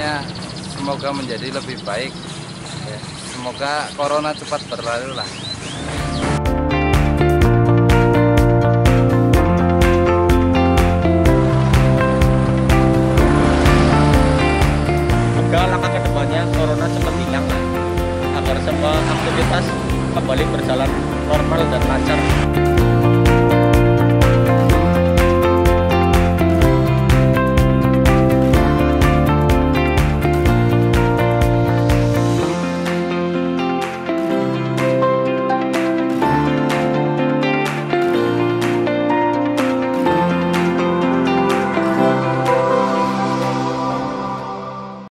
kedepannya semoga menjadi lebih baik. Ya, semoga corona cepat berlalu lah. Semoga langkah kedepannya corona cepat hilang agar semua aktivitas kembali berjalan normal dan lancar.